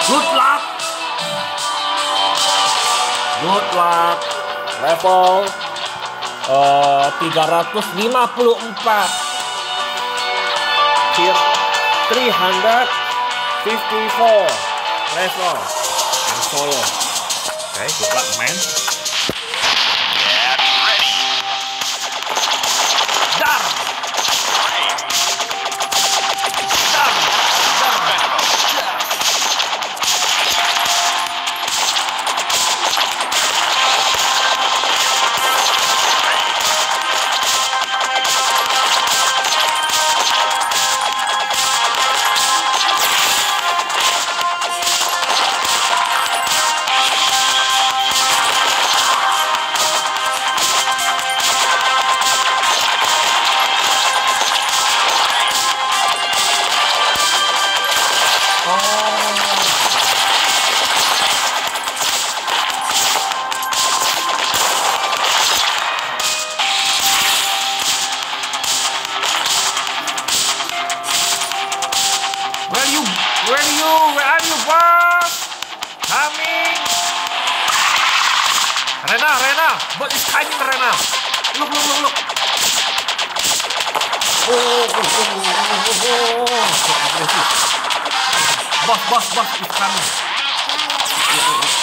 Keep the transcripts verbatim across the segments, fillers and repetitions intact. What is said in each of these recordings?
Good luck. Good luck. Level uh, tiga ratus lima puluh empat. Tier three hundred fifty-four level and solo. Oke, okay, good luck man. Where are you? Where are you, boss? Coming. Rena, Rena, but it's coming, Rena. Look, look, look, look. Oh, oh, oh, oh, oh, oh, so aggressive. Boss, boss, boss, it's coming. Oh, oh, oh.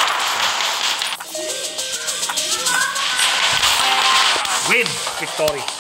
Win victory.